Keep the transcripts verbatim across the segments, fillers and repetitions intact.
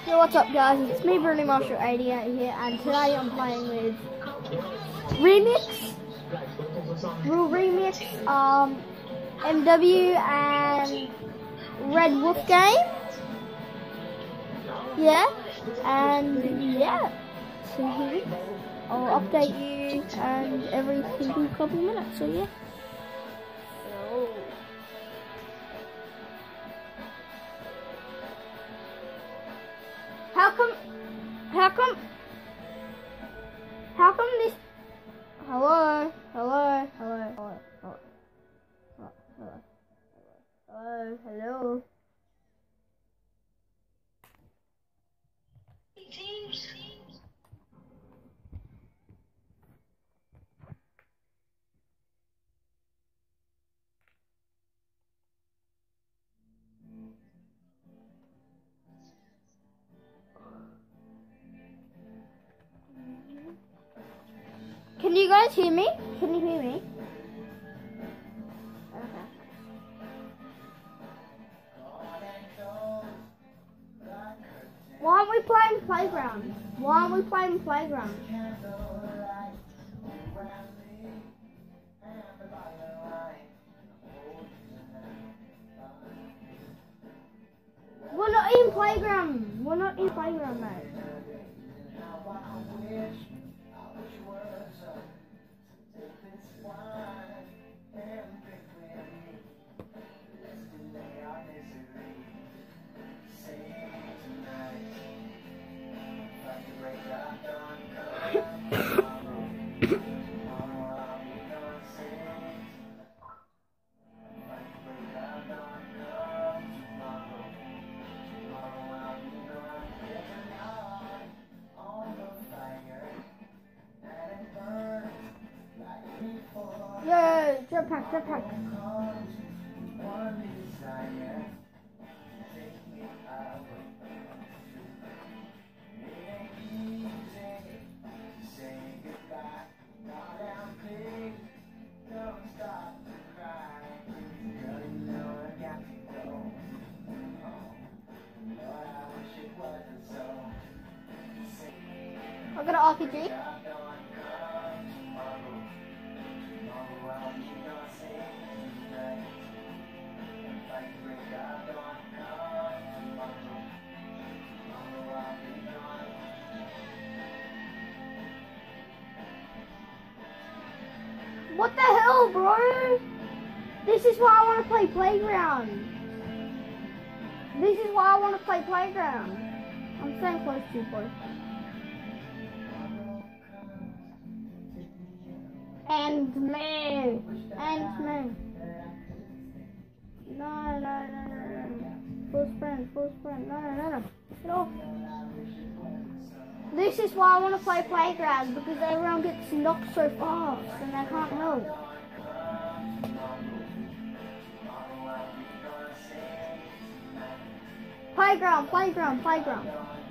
Yo, what's up guys, it's me Bruno Marshall eighty-eight here, and today I'm playing with Remix, Rule Remix, um, M W and Red Wolf Game, yeah, and yeah, so here, I'll update you and every single couple minutes, so yeah. How come, how come, how come this, hello, hello, hello, hello, hello, hello, hello, hello, Teams. Can you guys hear me? Can you hear me? Okay. Why aren't we playing Playground? Why aren't we playing Playground? We're not in Playground. We're not in Playground, mate. Yo, jetpack, jetpack. I got an R P G. What the hell, bro? This is why I want to play Playground. This is why I want to play Playground. I'm staying close to you, boy. And me. And me. No, no, no, no, no. Full sprint, full sprint. No, no, no, no. Get off. This is why I want to play Playground, because everyone gets knocked so fast and they can't help. Playground, playground, playground.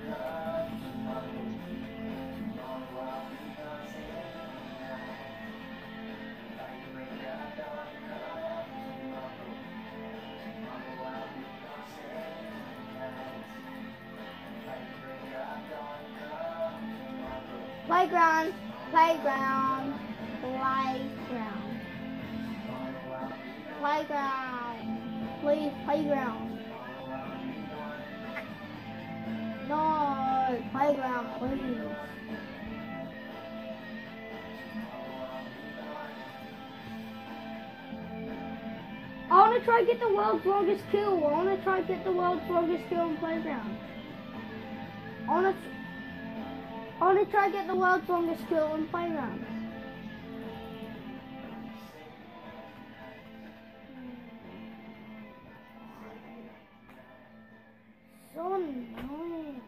Playground, playground, playground, playground, please, playground. No, playground, please. I want to try to get the world's longest kill. I want to try to get the world's longest kill in Playground. I want to. I want to try to get the world's longest kill in Playground. So annoying.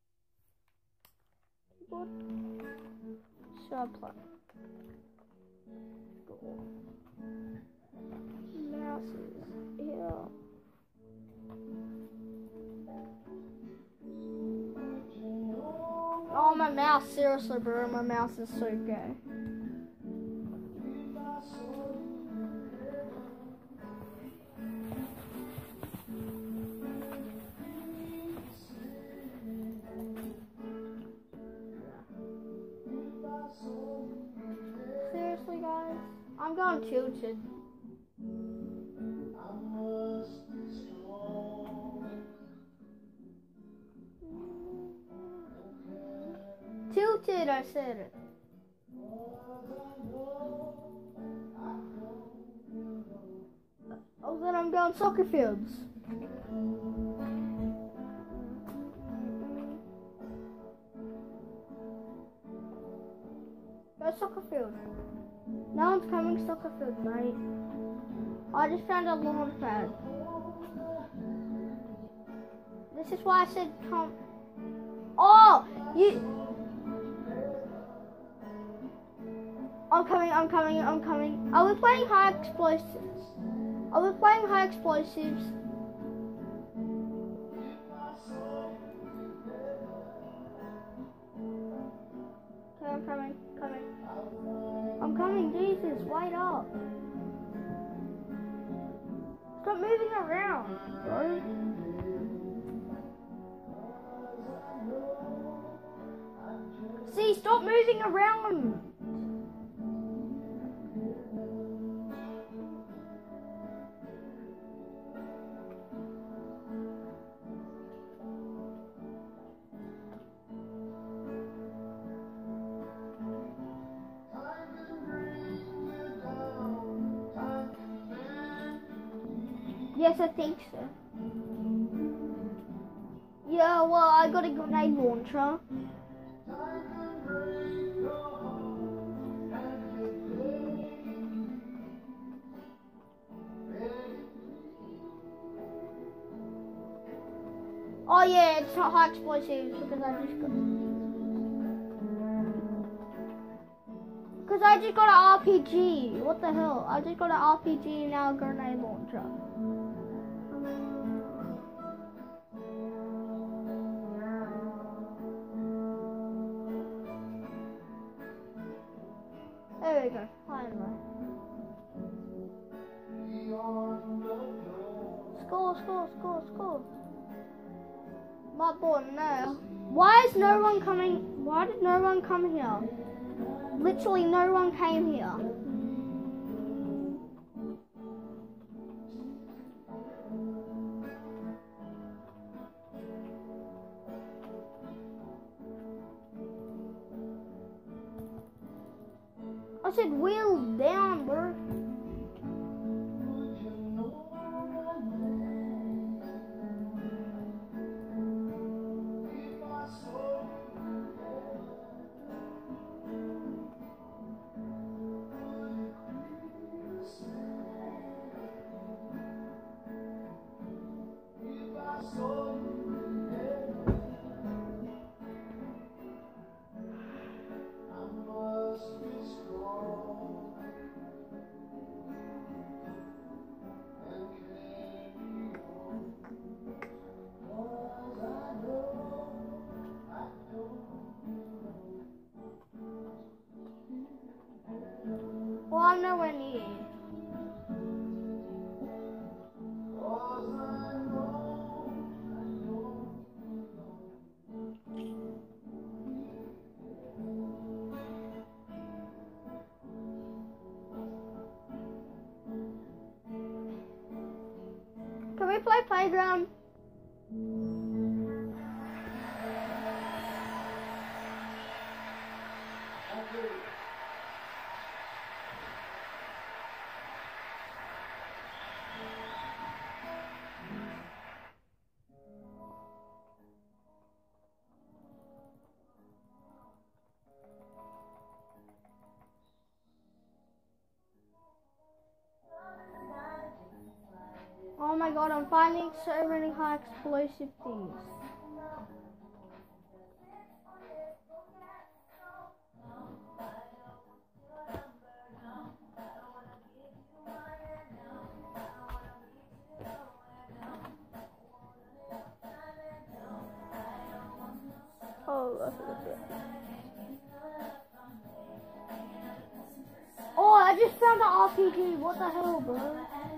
What should I play? Mouse is here. Oh, my mouse, seriously, bro, my mouse is so gay. Seriously, guys, I'm going tilted. Tilted, I said it. Oh, then I'm going soccer fields. Go soccer field. No one's coming soccer field, mate. I just found a launch pad. This is why I said come. Oh, you. I'm coming, I'm coming, I'm coming. Are we playing high explosives? Are we playing high explosives? Okay, I'm coming, coming. I'm coming, Jesus, wait up. Stop moving around, bro. See, stop moving around. Yes, I think so. Yeah, well, I got a grenade launcher. Oh yeah, it's not high explosives because I just got because I just got an R P G. What the hell? I just got an R P G and now a grenade launcher. There we go. Finally. Score! Score! Score! Score! My board, no. Why is no one coming? Why did no one come here? Literally no one came here. I said wheel down, bro. Well, I'm nowhere near. Can we play playground? Oh my god, I'm finding so many high explosive things. Oh, I just found an R P G. What the hell, bro?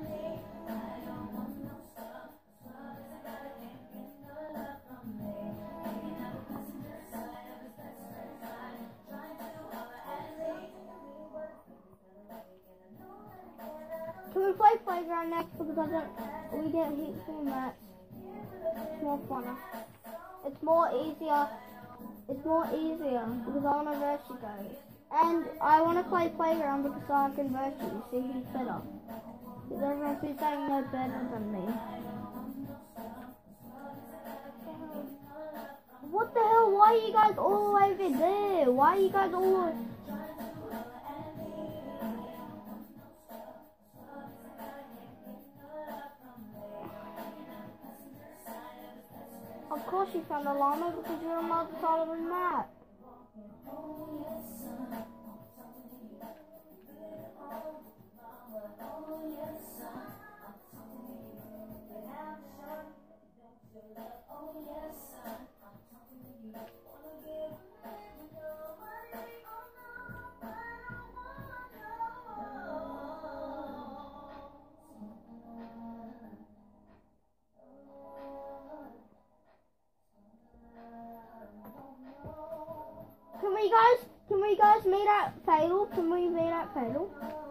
Can we play Playground next because I don't, we get heat from that. It's more funner. It's more easier. It's more easier because I want to verse you guys. And I want to play Playground because I can verse you. See who's better. Because everyone keeps saying no better than me. What the hell? Why are you guys all the way over there? Why are you guys all... Of course you found a llama because you're on the other side of the map. Can we guys, can we guys meet at Fatal? Can we meet at Fatal?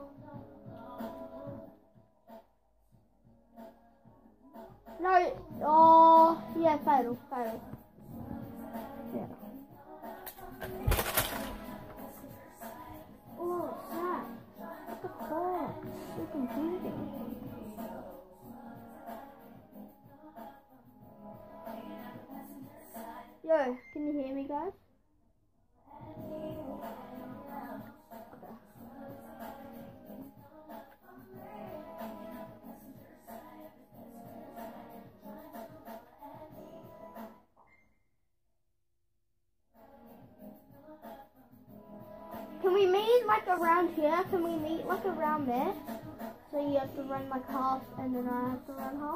No, oh, yeah, Fatal, Fatal. Yeah. Oh, what's that? What the fuck? So confusing. Yo, can you hear me, guys? Can we meet like around here? Can we meet like around there? So you have to run like half and then I have to run half?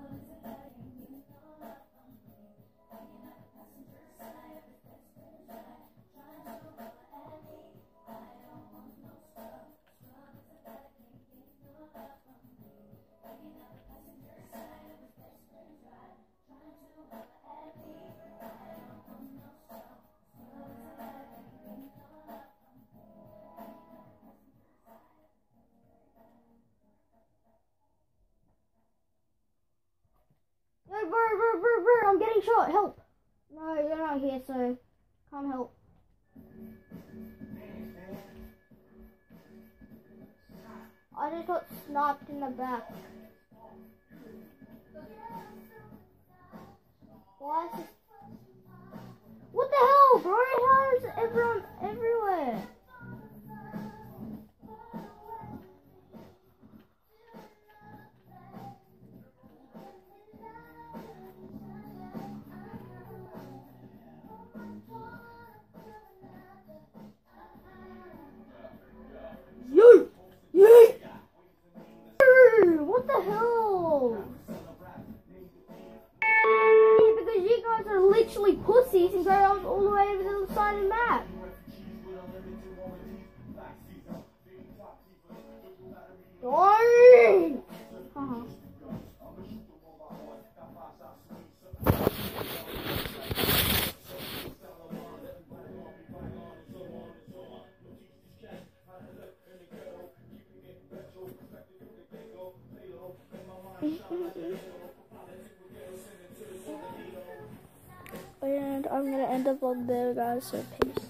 Bro, bro, bro, bro, I'm getting shot. Help. No, you're not here, so can't help. I just got sniped in the back. Why is this? What the hell, bro? How is everyone everywhere? What the hell? Yeah, because you guys are literally pussies and go all the way over to the side of the map. Don't! Uh-huh. And I'm gonna end the vlog there, guys, so peace.